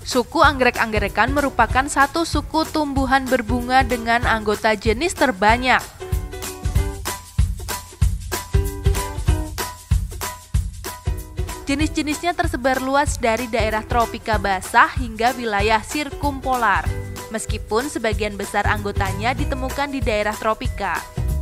Suku anggrek-anggrekan merupakan satu suku tumbuhan berbunga dengan anggota jenis terbanyak. Jenis-jenisnya tersebar luas dari daerah tropika basah hingga wilayah sirkumpolar, meskipun sebagian besar anggotanya ditemukan di daerah tropika.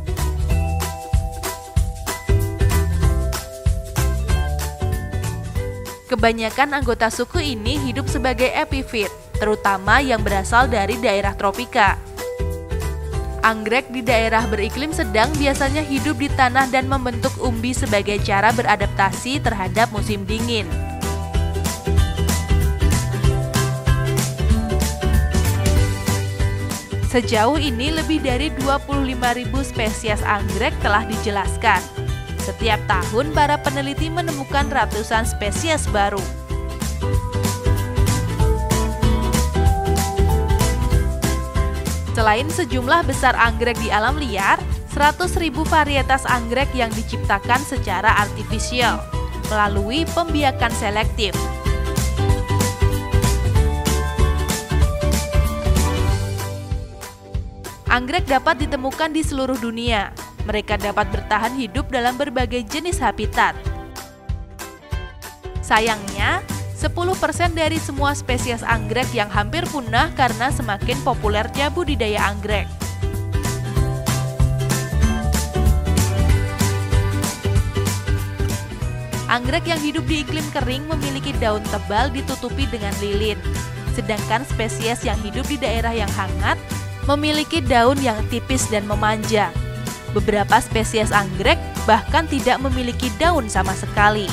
Kebanyakan anggota suku ini hidup sebagai epifit, terutama yang berasal dari daerah tropika. Anggrek di daerah beriklim sedang biasanya hidup di tanah dan membentuk umbi sebagai cara beradaptasi terhadap musim dingin. Sejauh ini lebih dari 25.000 spesies anggrek telah dijelaskan. Setiap tahun para peneliti menemukan ratusan spesies baru. Selain sejumlah besar anggrek di alam liar, 100.000 varietas anggrek yang diciptakan secara artifisial melalui pembiakan selektif. Anggrek dapat ditemukan di seluruh dunia. Mereka dapat bertahan hidup dalam berbagai jenis habitat. Sayangnya, 10% dari semua spesies anggrek yang hampir punah karena semakin populernya budidaya anggrek. Anggrek yang hidup di iklim kering memiliki daun tebal ditutupi dengan lilin, sedangkan spesies yang hidup di daerah yang hangat memiliki daun yang tipis dan memanjang. Beberapa spesies anggrek bahkan tidak memiliki daun sama sekali.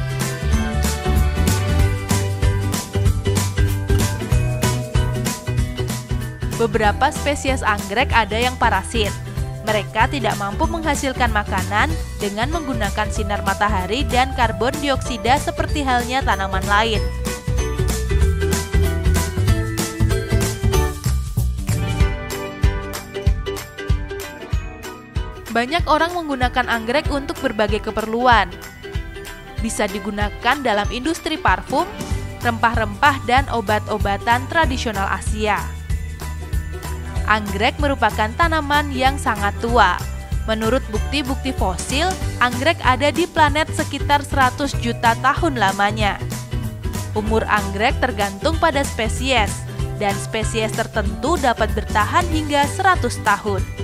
Beberapa spesies anggrek ada yang parasit. Mereka tidak mampu menghasilkan makanan dengan menggunakan sinar matahari dan karbon dioksida seperti halnya tanaman lain. Banyak orang menggunakan anggrek untuk berbagai keperluan. Bisa digunakan dalam industri parfum, rempah-rempah, dan obat-obatan tradisional Asia. Anggrek merupakan tanaman yang sangat tua. Menurut bukti-bukti fosil, anggrek ada di planet sekitar 100 juta tahun lamanya. Umur anggrek tergantung pada spesies, dan spesies tertentu dapat bertahan hingga 100 tahun.